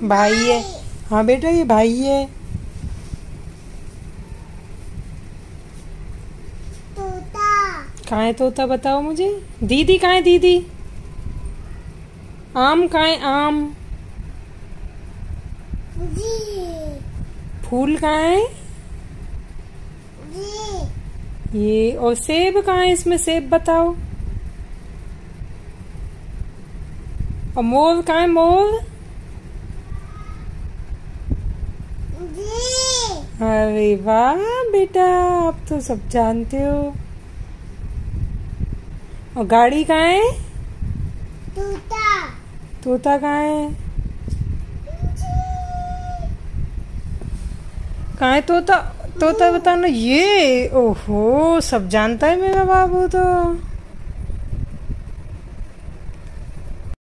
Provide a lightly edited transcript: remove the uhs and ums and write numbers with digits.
भाई है। हाँ बेटा ये भाई है। तोता। कहाँ है तोता बताओ मुझे। दीदी कहाँ है दीदी। आम कहाँ है आम। जी। फूल कहाँ है। जी। ये और सेब कहाँ है इसमें सेब बताओ। और मोर कहाँ है मोर। जी। अरे वाह बेटा आप तो सब जानते हो। और गाड़ी कहाँ है। तोता। तोता कहाँ है। कहाँ है तोता। तोता बताना ये। ओहो सब जानता है मेरा बाबू तो।